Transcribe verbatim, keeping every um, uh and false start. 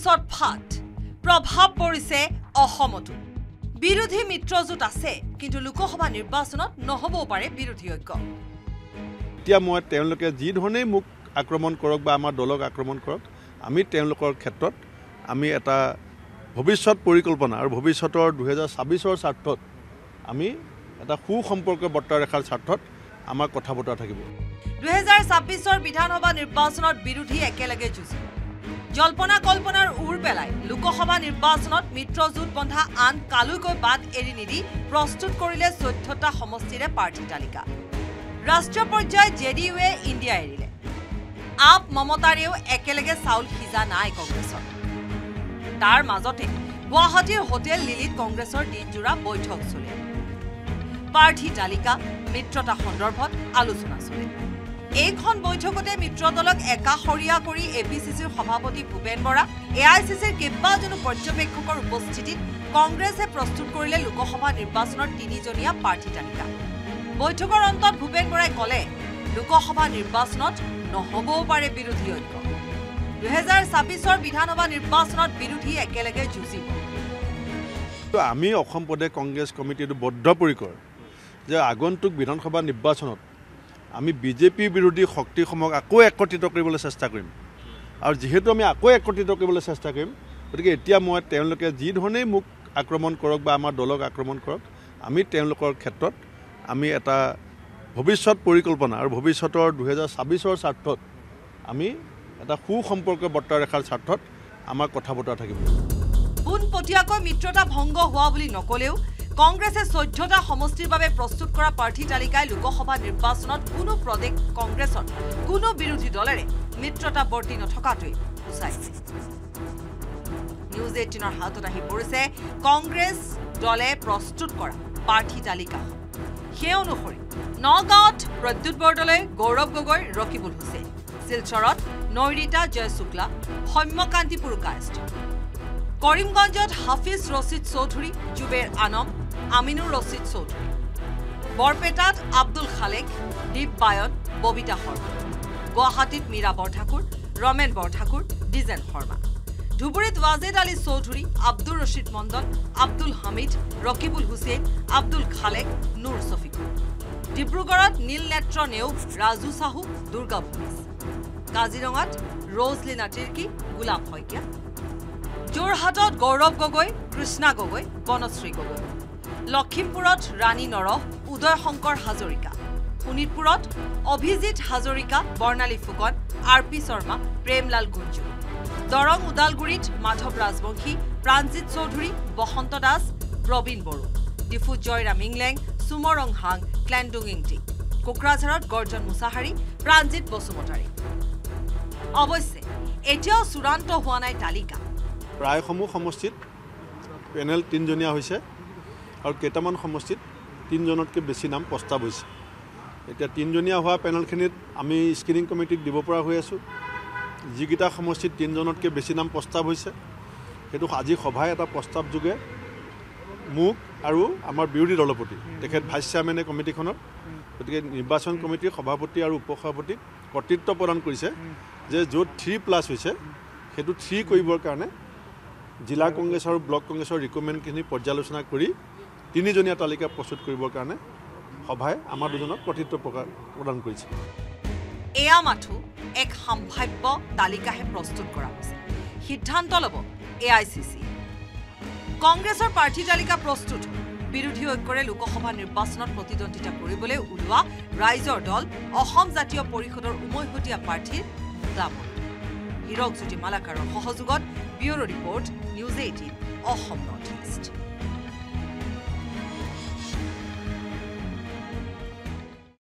পিছত ফাট প্ৰভাৱ পৰিছে অসমতো বিৰোধী মিত্ৰজোঁট আছে কিন্তু লোকসভা নিৰ্বাচনত নহ'বও পাৰে বিৰোধী ঐক্য এতিয়া মই তেওঁলোকে যি ধৰণেই মোক আক্ৰমণ কৰক বা আমাৰ দলক আক্ৰমণ কৰক আমি তেওঁলোকৰ ক্ষেত্ৰত আমি এটা ভৱিষ্যত পৰিকল্পনা আৰু ভৱিষ্যতৰ দুহেজাৰ ছাব্বিছৰ স্বাৰ্থত আমি এটা সুসম্পৰ্ক বৰ্তাই ৰখাৰ স্বাৰ্থত আমাৰ কথা বতৰা থাকিব দুহেজাৰ ছাব্বিছৰ বিধানসভা নিৰ্বাচনত বিৰোধী একেলগে যুঁজিব জল্পনা কল্পনাৰ উৰ পেলাই লোকসভা নিৰ্বাচনত মিত্ৰজোঁট বন্ধা আন কালৈকৈ বাদ এৰি নিদি প্ৰস্তুত কৰিলে চৈধ্যটা সমষ্টিৰে প্ৰাৰ্থী তালিকা ৰাষ্ট্ৰীয় পৰ্যায়ত জে ডি ইউৱে ইণ্ডিয়া এৰিলে আপ মমতাৰেও একেলগে চাউল সিজা নাই কংগ্ৰেছৰ তাৰ মাজতে গুৱাহাটীৰ হোটেল লিলিত কংগ্ৰেছৰ দিনজোৰা বৈঠক চলে প্ৰাৰ্থী তালিকা মিত্ৰতা সন্দৰ্ভত আলোচনা চলে এইখন বৈঠকতে মিত্ৰদলক একাষৰীয়া কৰি এ পি চি চিৰ সভাপতি Bhupen Bora A I C চিৰ কেইবাজনো পৰ্যবেক্ষকৰ উপস্থিতিত কংগ্ৰেছে প্ৰস্তুত কৰিলে লোকসভা নিৰ্বাচনৰ তিনিজনীয়া প্ৰাৰ্থী তালিকা বৈঠকৰ অন্তত ভূপেন বৰাই ক'লে লোকসভা নিৰ্বাচনত নহ'বও পাৰে বিৰোধী ঐক্য দুহেজাৰ ছাব্বিছৰ বিধানসভা নিৰ্বাচনত বিৰোধী একেলগে যুঁজিব আমি অসম প্ৰদেশ কংগ্ৰেছ কমিটিটো বদ্ধপৰিকৰ যে আগন্তুক বিধানসভা নিৰ্বাচনত আমি বিজেপি বিৰোধী শক্তিসমূহক আকৌ একত্ৰিত কৰিবলৈ চেষ্টা কৰিম আৰু যেহেতু আমি আকৌ একত্ৰিত কৰিবলৈ চেষ্টা কৰিম গতিকে এতিয়া মই তেওঁলোকে যি ধৰণেই মোক আক্ৰমণ কৰক বা আমাৰ দলক আক্ৰমণ কৰক আমি তেওঁলোকৰ ক্ষেত্ৰত আমি এটা ভৱিষ্যত পৰিকল্পনা আৰু ভৱিষ্যতৰ দুহেজাৰ ছাব্বিছৰ স্বাৰ্থত আমি এটা সুসম্পৰ্ক বৰ্তাই ৰখাৰ স্বাৰ্থত আমাৰ কথা বতৰা থাকিব পোনপটীয়াকৈ মিত্ৰতা ভংগ হোৱা বুলি নকলেও কংগ্ৰেছে চৈধ্যটা সমষ্টিৰ বাবে প্ৰস্তুত কৰা প্ৰাৰ্থী তালিকাই লোকসভা নিৰ্বাচনত কোনো প্ৰদেশ কংগ্ৰেছৰ কোনো বিৰোধী দলেৰে মিত্ৰতা বৰ্তি নথকাটোৱে সূচাইছে নিউজ এইটিনৰ হাতত আহি পৰিছে কংগ্ৰেছ দলে প্ৰস্তুত কৰা প্ৰাৰ্থী তালিকা সেই অনুসৰি নগাঁৱত প্ৰদ্যুৎ বৰদলৈ গৌৰৱ গগৈ ৰকিবুল হুছেইন শিলচৰত নৈৰিতা জয় শুক্লা সৌম্যকান্তি পুৰকায়স্থ কৰিমগঞ্জত হাফিজ ৰছিদ চৌধুৰী জুবেৰ আনম আমিনুৰ ৰছিদ চৌধুৰী বৰপেটাত আব্দুল খালেক দীপ বায়ন ববিতা শৰ্মা গুৱাহাটীত মীৰা বৰঠাকুৰ ৰমেন বৰঠাকুৰ ডিজেন শৰ্মা ধুবুৰীত ৱাজেদ আলী চৌধুৰী আব্দুল ৰছিদ মণ্ডল আব্দুল হামিদ ৰকিবুল হুছেইন আব্দুল খালেক নুৰ ছফিকুৰ ডিব্ৰুগড়ত নীল নেত্ৰ নেওগ ৰাজু চাহু দুৰ্গা ভূমিজ কাজিৰঙাত ৰজলিনা তিৰ্কি গোলাপ শইকীয়া যোৰহাটত গৌৰৱ গগৈ কৃষ্ণা গগৈ বনশ্ৰী গগৈ লখিমপুৰত ৰাণী নৰহ উদয় শংকৰ হাজৰিকা শোণিতপুৰত অভিজিত হাজৰিকা বৰ্ণালী ফুকন আৰ পি শৰ্মা প্ৰেমলাল গুঞ্জু দৰং ওদালগুৰিত মাধৱ ৰাজবংশী প্ৰাণজিৎ চৌধুৰী বসন্ত দাস প্ৰবীণ বড়ো ডিফুত জয়ৰাম ইংলেং সুমৰং হাং ক্লেণ্ডুং ইংটি কোকৰাঝাৰত গৰ্জন মুছাহাৰী প্ৰাণজিৎ বসুমতাৰী অৱশ্যে এতিয়াও চূড়ান্ত হোৱা নাই তালিকা প্ৰায়সমূহ সমষ্টিত পেনেল তিনিজনীয়া হৈছে আৰু কেইটামান সমষ্টিত তিনিজনতকৈ বেছি নাম প্ৰস্তাৱ হৈছে এতিয়া তিনিজনীয়া হোৱা পেনেলখিনিত আমি স্ক্ৰিনিং কমিটিক দিব পৰা হৈ আছোঁ যিকেইটা সমষ্টিত তিনিজনতকৈ বেছি নাম প্ৰস্তাৱ হৈছে সেইটো আজি সভাই এটা প্ৰস্তাৱ যোগে মোক আৰু আমাৰ বিৰোধী দলৰ প্ৰতি তেখেত ভাইচ চেয়াৰমেনে কমিটিখনৰ গতিকে নিৰ্বাচন কমিটিৰ সভাপতি আৰু উপ সভাপতিক কৰ্তৃত্ব প্ৰদান কৰিছে যে য'ত থ্ৰী প্লাছ হৈছে সেইটো থ্ৰী কৰিবৰ কাৰণে জিলা কংগ্ৰেছ আৰু ব্লক কংগ্ৰেছৰ ৰিকমেণ্ডখিনি পৰ্যালোচনা কৰি তিনিজনীয়া তালিকা প্ৰস্তুত কৰিবৰ কাৰণে সভাই আমাৰ দুজনক কৰ্তৃত্ব প্ৰদান কৰিছে এয়া মাথো এক সম্ভাৱ্য তালিকাহে প্ৰস্তুত কৰা হৈছে সিদ্ধান্ত ল'ব এ আই চি চি কংগ্ৰেছৰ প্ৰাৰ্থী তালিকা প্ৰস্তুত বিৰোধী ঐক্যৰে লোকসভা নিৰ্বাচনত প্ৰতিদ্বন্দ্বিতা কৰিবলৈ ওলোৱা ৰাইজৰ দল অসম জাতীয় পৰিষদৰ উমৈহতীয়া প্ৰাৰ্থীৰ দামন হিৰকজ্যোতি মালাকাৰৰ সহযোগত bureau report news eighteen Assam north east.